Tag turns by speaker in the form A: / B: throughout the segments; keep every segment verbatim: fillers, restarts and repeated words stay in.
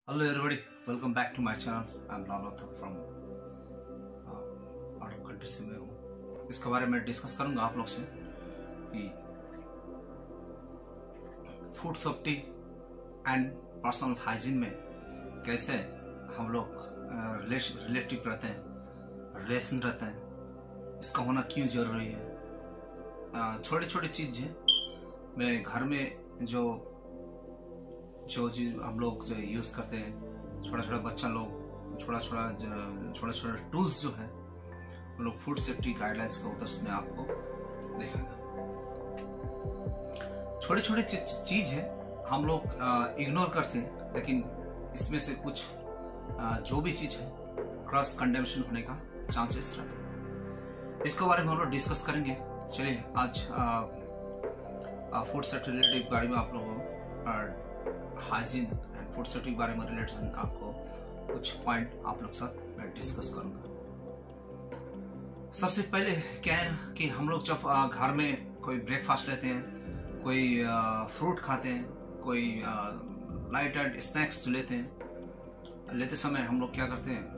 A: Hello everybody, welcome back to my channel. I'm लालौथ from out of country से मैं हूँ। इसके बारे में डिस्कस करूँगा आप लोग से कि food safety and personal hygiene में कैसे हम लोग रिलेटिव रहते हैं, रिलेशन रहते हैं, इसका होना क्यों जरूरी है। छोटी छोटी चीज़ है मैं घर में जो जो चीज़ हम लोग जो यूज़ करते हैं, छोटा छोटा बच्चा लोग छोटा छोटा छोटा छोटा टूल्स जो है वो लोग फूड सेफ्टी गाइडलाइंस का होता है, उसमें आपको देखेगा। छोटी छोटी चीज़ है हम लोग इग्नोर करते हैं, लेकिन इसमें से कुछ आ, जो भी चीज़ है क्रॉस कंडेमिनेशन होने का चांसेस रहते हैं। इसके बारे में हम लोग डिस्कस करेंगे। चलिए आज फूड सेफ्टी रिलेटेड बारे में आप लोगों को हाइजीन एंड फूड सेफ्टी के बारे में रिलेटेड आपको कुछ पॉइंट आप लोग साथ मैं डिस्कस करूंगा। सबसे पहले क्या है ना कि हम लोग जब घर में कोई ब्रेकफास्ट लेते हैं, कोई फ्रूट खाते हैं, कोई लाइट एंड स्नैक्स लेते हैं, लेते समय हम लोग क्या करते हैं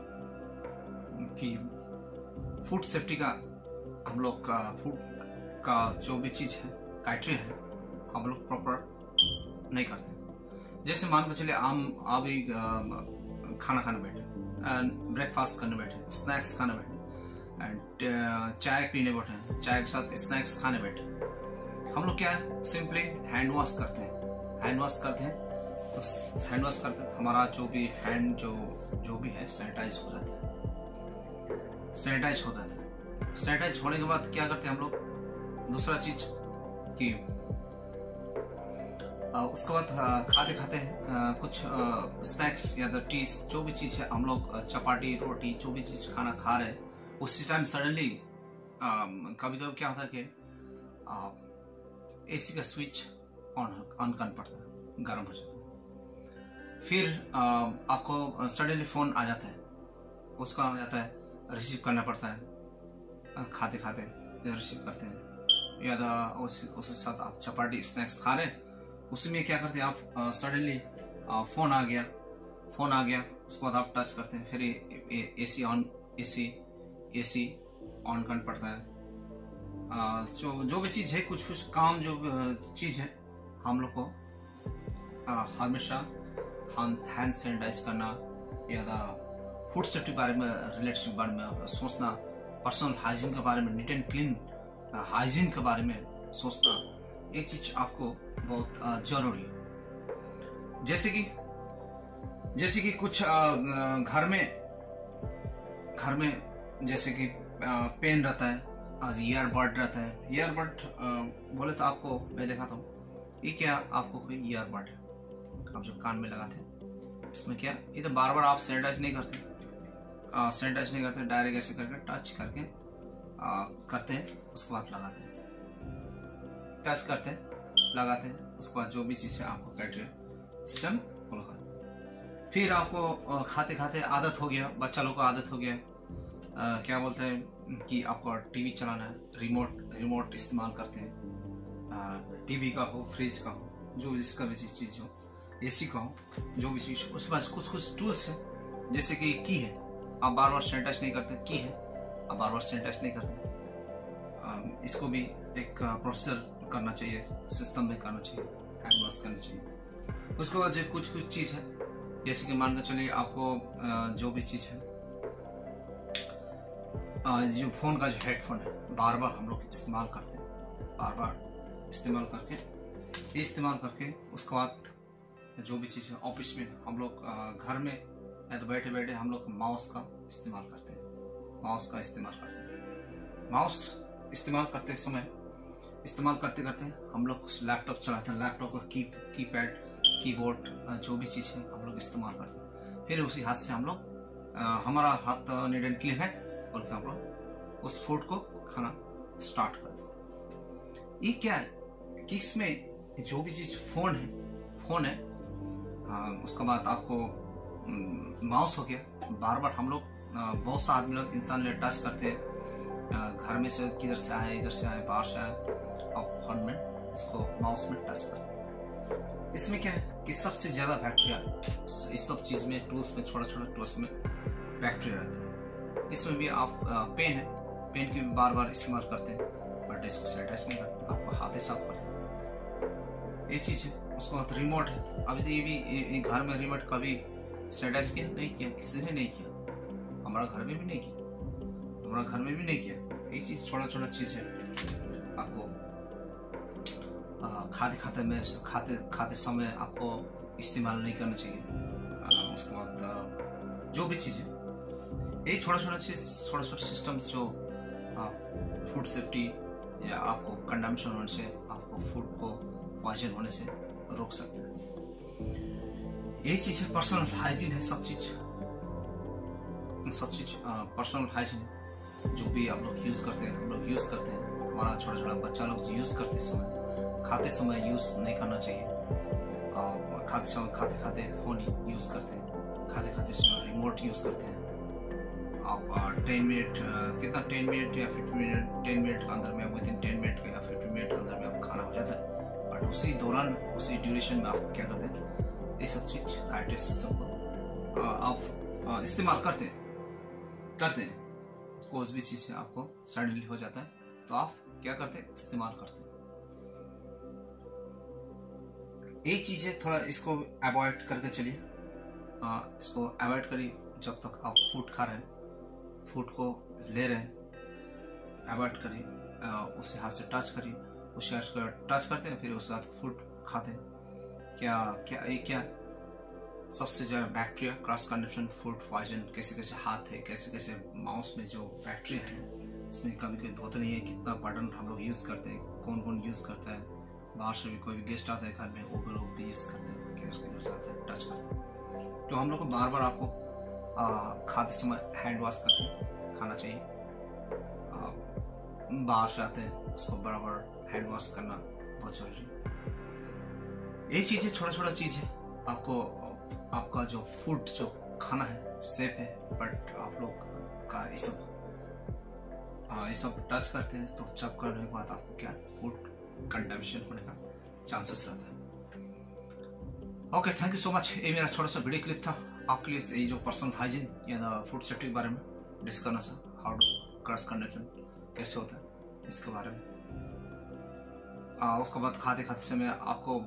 A: कि फूड सेफ्टी का हम लोग का फूड का जो भी चीज़ है क्राइटेरिया है हम लोग प्रॉपर नहीं करते। जैसे मान कर चलिए हम अभी खाना खाने बैठे, ब्रेकफास्ट करने बैठे, स्नैक्स खाने बैठे एंड चाय पीने बैठे, चाय के साथ स्नैक्स खाने बैठे, हम लोग क्या है सिंपली हैंड वॉश करते हैं। हैंड वॉश करते हैं तो हैंड वॉश करते हैं हमारा जो भी हैंड जो जो भी है सैनिटाइज हो जाता है, सैनिटाइज हो जाता है। सैनिटाइज होने के बाद क्या करते हैं हम लोग, दूसरा चीज कि उसके बाद खाते खाते हैं कुछ स्नैक्स या तो टीज जो भी चीज़ है हम लोग चपाटी रोटी जो भी चीज़ खाना खा रहे हैं, उसी टाइम सडनली कभी कभी क्या होता है कि एसी का स्विच ऑन ऑन करना पड़ता है, गर्म हो जाता है। फिर आ, आपको सडनली फ़ोन आ जाता है, उसका आ जाता है, रिसीव करना पड़ता है। खाते खाते रिसीव करते हैं या तो उसके साथ आप चपाटी स्नैक्स खा रहे हैं, उसी में क्या करते हैं आप सडनली फोन आ गया फोन आ गया उसके बाद आप टच करते हैं, फिर AC on AC AC on करना पड़ता है। आ, जो जो भी चीज़ है कुछ कुछ काम जो चीज़ है हम लोग को आ, हमेशा हैंड सैनिटाइज करना या फूड सेफ्टी बारे में रिलेटेड बारे में सोचना, पर्सनल हाइजीन के बारे में, नीट एंड क्लीन हाइजीन के बारे में सोचना, एक चीज आपको बहुत जरूरी है। जैसे कि जैसे कि कुछ घर में घर में जैसे कि पेन रहता है, आज ईयरबड रहता है। ईयरबड बोले तो आपको मैं दिखाता हूँ, ये क्या आपको कोई ईयरबड है आप जो कान में लगाते हैं, इसमें क्या ये तो बार बार आप सैनिटाइज नहीं करते, सैनिटाइज नहीं करते, डायरेक्ट ऐसे करके टच करके आ, करते हैं, उसके बाद लगाते हैं, टच करते हैं लगाते हैं, उसके बाद जो भी चीज़ है आपको क्राइटेरिया सिस्टम को लगाते हैं। फिर आपको खाते खाते आदत हो गया, बच्चा लोग को आदत हो गया, आ, क्या बोलते हैं कि आपको टीवी चलाना है, रिमोट रिमोट इस्तेमाल करते हैं, टीवी का हो, फ्रिज का हो, जो जिसका भी चीज़ हो, एसी का हो, जो भी चीज़, उसके बाद कुछ कुछ टूल्स है जैसे कि की है, आप बार बार सैनिटाइज नहीं करते, की है आप बार बार सैनिटाइज नहीं करते, इसको भी एक प्रोसेसर करना चाहिए, सिस्टम में करना चाहिए, हैंड वॉश करना चाहिए। उसके बाद जो कुछ कुछ चीज़ है जैसे कि मान कर चलिए आपको जो भी चीज़ है, जो फोन का जो हेडफोन है बार बार हम लोग इस्तेमाल करते हैं, बार बार इस्तेमाल करके इस्तेमाल करके उसके बाद जो भी चीज़ है ऑफिस में हम लोग घर में या तो बैठे बैठे हम लोग माउस का इस्तेमाल करते हैं, माउस का इस्तेमाल करते हैं। माउस इस्तेमाल करते समय इस्तेमाल करते करते हम लोग लैपटॉप चलाते हैं, लैपटॉप का की कीपैड कीबोर्ड जो भी चीज़ है हम लोग इस्तेमाल करते हैं। फिर उसी हाथ से हम लोग हमारा हाथ नीट एंड क्लीन है और हम लोग उस फूड को खाना स्टार्ट करते हैं। ये क्या है कि इसमें जो भी चीज़ फोन है फोन है आ, उसके बाद आपको माउस हो गया, बार बार हम लोग बहुत सा आदमी लोग इंसान ले टच करते हैं, घर में से किधर से आए, इधर से आए, बाहर से आए, और फोन में इसको माउस में टच करते हैं। इसमें क्या है कि सबसे ज्यादा बैक्टीरिया इस सब चीज में, टूल्स में, छोटा छोटा टूल्स में बैक्टीरिया रहता है। इसमें भी आप पेन है, पेन की बार बार इस्तेमाल करते हैं बट इसको सैनिटाइज नहीं करते, आपको हाथ ही साफ करते हैं, ये चीज है। उसके बाद रिमोट है, अभी तो ये भी ये घर में रिमोट कभी सैनिटाइज किया नहीं किया, किसी ने नहीं किया, हमारा घर में भी नहीं किया, हमारा घर में भी नहीं किया। ये चीज छोटा छोटा चीज है, आपको खाते खाते में खाते खाते समय आपको इस्तेमाल नहीं करना चाहिए। आ, उसके बाद जो भी चीज़ है, ये छोटा छोटा चीज, छोटा छोटा सिस्टम जो फूड सेफ्टी या आपको कंडम्पशन होने से, आपको फूड को पॉइजन होने से रोक सकते हैं। ये चीज है पर्सनल हाइजीन है, सब चीज सब चीज पर्सनल हाइजीन जो भी आप लोग यूज करते हैं, हम लोग यूज करते हैं, हमारा छोटा छोटा बच्चा लोग यूज करते समय, खाते समय यूज नहीं करना चाहिए। और खाते समय खाते खाते फोन यूज करते हैं, खाते खाते समय रिमोट यूज करते हैं। आप टेन मिनट कितना टेन मिनट या फिफ्टी मिनट टेन मिनट के अंदर में, विद इन टेन मिनट या फिफ्टी मिनट के अंदर में आप खाना हो जाता है, बट उसी दौरान उसी ड्यूरेशन में आप क्या करते हैं, ये सब चीज कार्डियक सिस्टम को आप इस्तेमाल करते हैं करते हैं कोई भी चीज से आपको सडनली हो जाता है तो आप क्या करते हैं, इस्तेमाल करते हैं। एक चीज है, थोड़ा इसको अवॉइड करके चलिए, इसको अवॉइड करिए जब तक आप फूड खा रहे हैं, फूड को ले रहे हैं, अवॉइड करिए, उससे हाथ से टच करिए, उससे हाथ से टच करते हैं फिर उसके साथ फूड खाते हैं। क्या क्या ये क्या सबसे ज्यादा bacteria cross conduction food poison, कैसे कैसे हाथ है, कैसे कैसे माउस में जो बैक्टीरिया है, इसमें कभी कोई धोत नहीं है, कितना बटन हम लोग यूज करते हैं, कौन कौन यूज करता है, बाहर से भी कोई भी गेस्ट आता है घर में, वो लोग भी यूज करते हैं, किधर किधर से आते हैं, टच करते हैं। तो हम लोग को बार बार आपको खाते समय हैंड वॉश करके खाना चाहिए। बाहर से आते हैं उसको बराबर हैंड वॉश करना बहुत जरूरी है। ये चीजें छोटा छोटा चीज है, आपको आपका जो फूड जो खाना है सेफ है, बट आप लोग का ये सब ये सब टच करते हैं तो जब करने के बाद आपको क्या फूड कंटामिनेशन होने का चांसेस रहता है। Okay, thank you so much. ये मेरा छोटा सा वीडियो क्लिप था आपके लिए, ये जो पर्सनल हाइजीन या फूड सेफ्टी के बारे में डिस्कस करना था, हाउ टू क्रॉस कंडक्शन कैसे होता है इसके बारे में। आ, उसके बाद खाते खाते समय आपको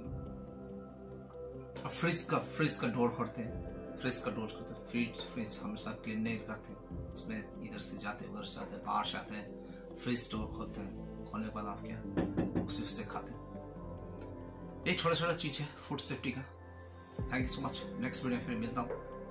A: फ्रिज का फ्रिज का डोर खोलते हैं, फ्रिज का डोर खोलते हैं, फ्रिज फ्रिज हमेशा क्लीन नहीं करते, इसमें इधर से जाते उधर से जाते, बाहर से आते हैं, फ्रिज डोर खोलते हैं, खोलने के बाद आप क्या उसी से खाते हैं। ये छोटा छोटा चीज है फूड सेफ्टी का। Thank you so much. Next video में फिर मिलता हूँ।